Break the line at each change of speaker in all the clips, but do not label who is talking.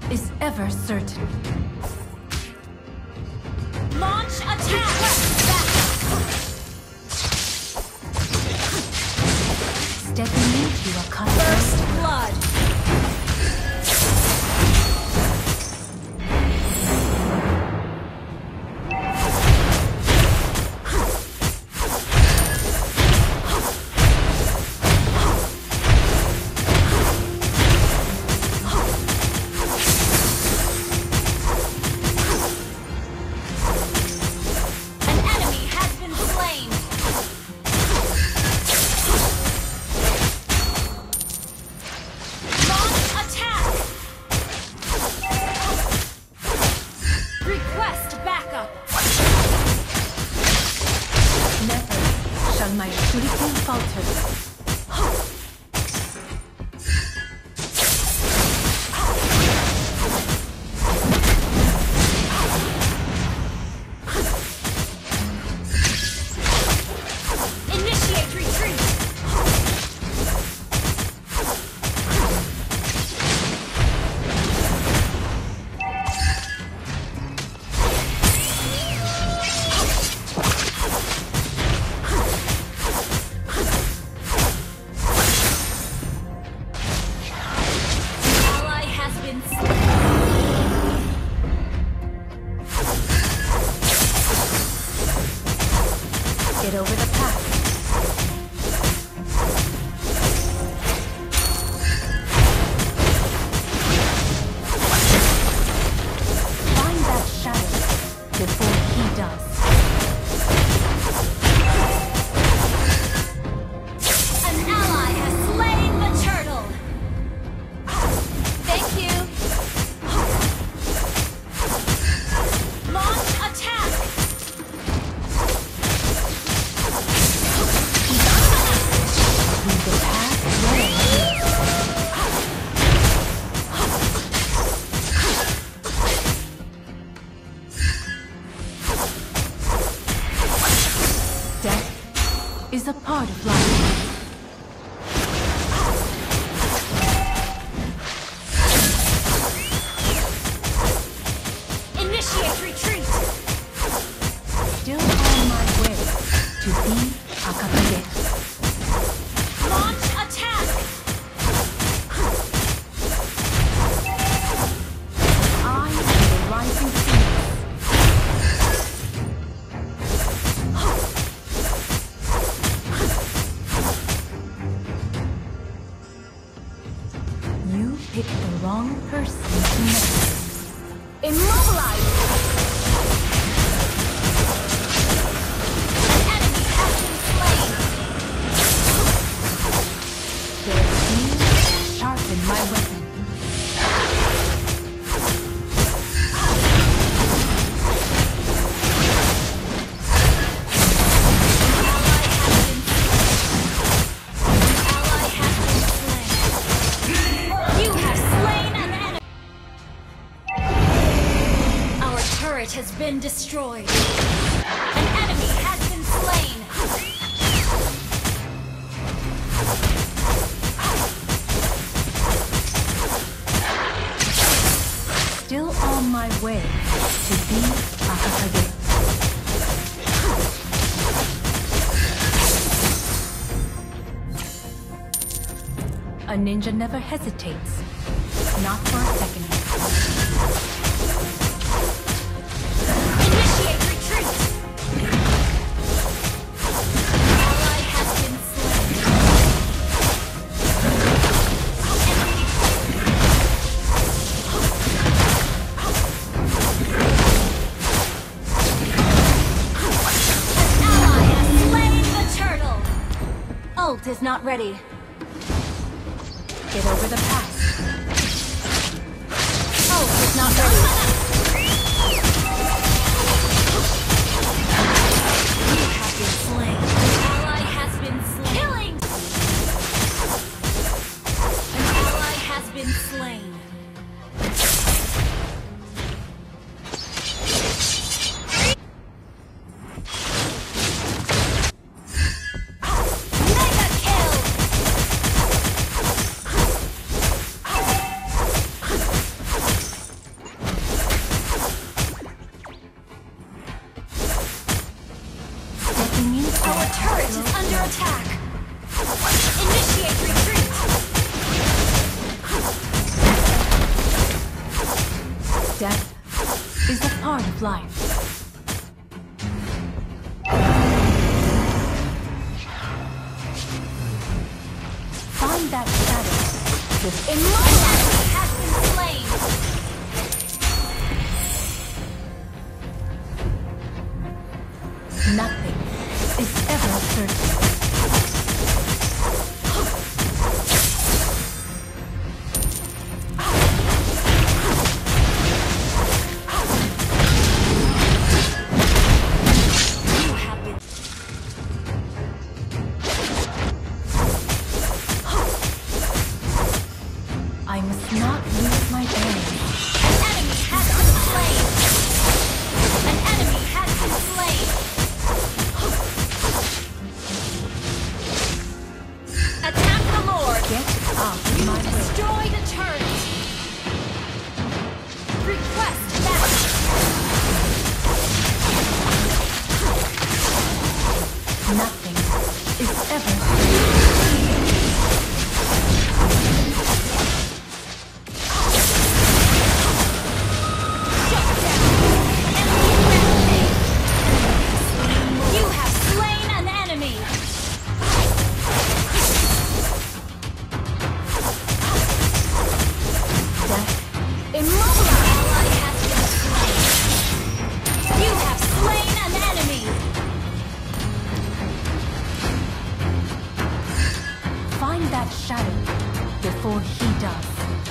is ever certain.
Launch attack!
Stepping into a
First blood!
My shuriken falters.
Initiate retreat!
Get over the path. Find that shadow before he does.
An ally has slain the turtle! Thank you! Launch attack!
Death is a part of life.
Initiate retreat!
Still on my way to be Akakage.
Launch attack!
I am the rising phoenix. You picked the wrong person to mess with.
Immobilize! An enemy has been slain!
Their steel sharpened my weapon.
Has been destroyed. An enemy has been slain.
Still on my way to be Akakage. A ninja never hesitates, not for a second.
Ult is not ready.
Get over the pass.
Ult is not ready. You have been slain. An ally has been slain. Killing! An ally has been slain. turret is under attack. Initiate retreat.
Death is a part of life. Find that shadow with
Enemy has been slain.
nothing is ever certain.
You have been.
I must not lose my bearings.
An enemy has been slain. An enemy has been slain. Attack the Lord.
Get out of
You
my way.
destroyed a turret. Request that.
Nothing is ever certain.
Shut down. Enemy rampage. You have slain an enemy.
Death
Immobilize. Ally has been slain. You have slain an enemy.
find that shadow before he does.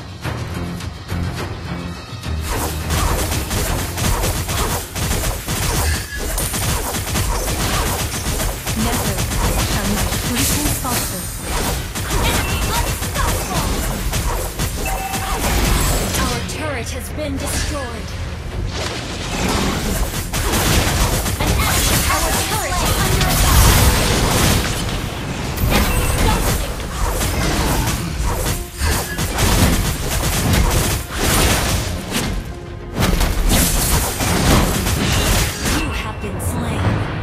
Never shall my shrinking falter.
Enemy unstoppable. Our turret has been destroyed. An enemy. Our turret is under attack. Enemy doubling. You have been slain.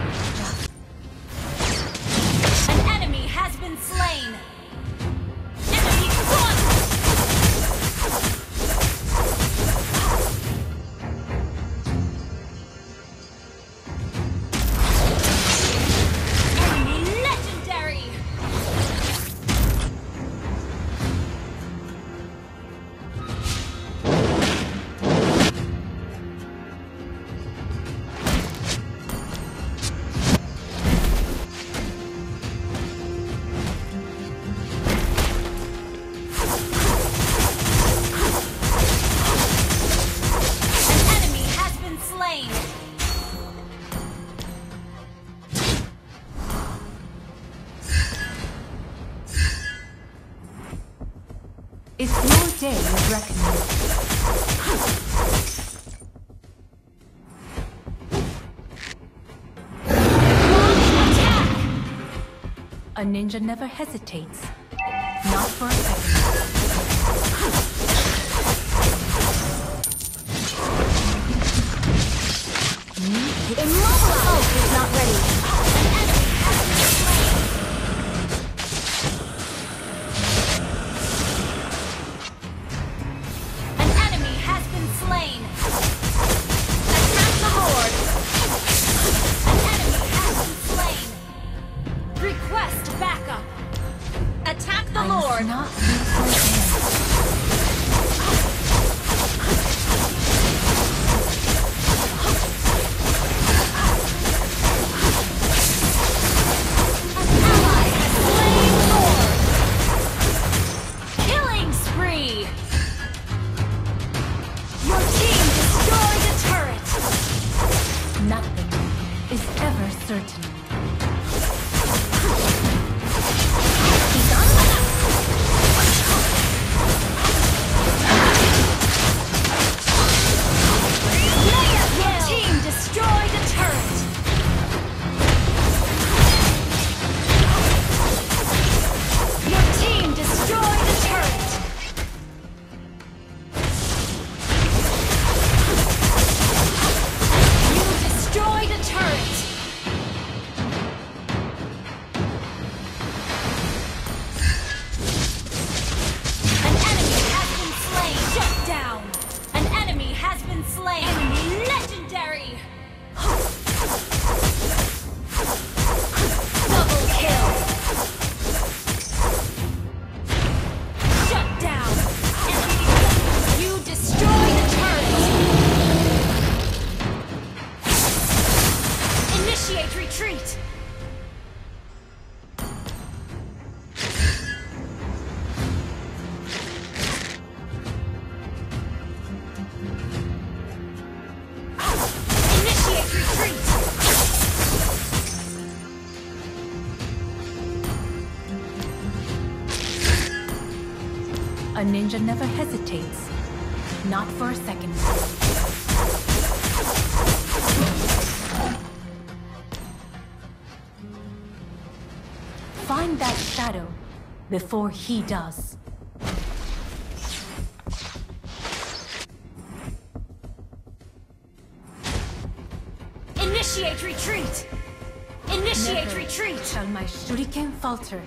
An enemy has been slain. Enemy gone. Enemy legendary. An enemy has been slain.
It's your day of reckoning.
Attack.
A ninja never hesitates. Not for a second.
Immobilize. Ult is not ready. An enemy has been slain. An enemy has been slain. Attack the Lord. An enemy has been slain. Request backup. Attack the
I
Lord.
must not lose my bearings.
An ally has slain Lord. Killing spree. Your team destroyed a turret.
Nothing is ever certain.
Your team destroyed a turret. Your team destroyed a turret. You destroyed a turret.
A ninja never hesitates. Not for a second. Find that shadow before he does.
Initiate retreat! Initiate
Never
retreat!
shall my shuriken falter.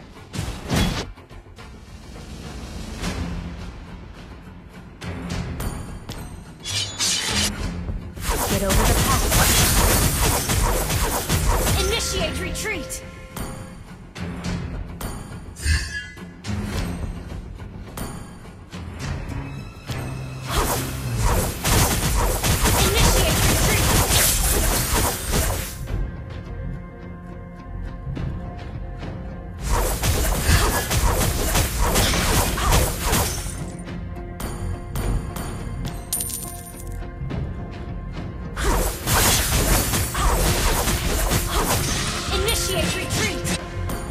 Get over the path.
Initiate retreat! Initiate retreat! Initiate retreat!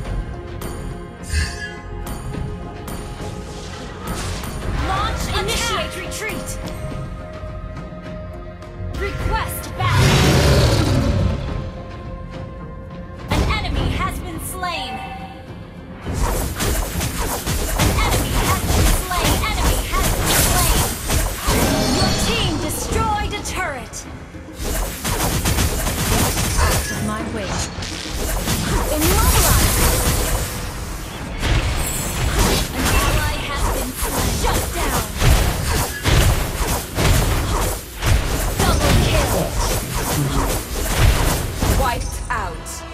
Launch initiate retreat! Request battle! An enemy has been slain! An enemy has been slain! Enemy has been slain! Your team destroyed a turret!
Out of my way.
Immobilize! An ally has been slain. Shut down! Double kill!
Wiped out.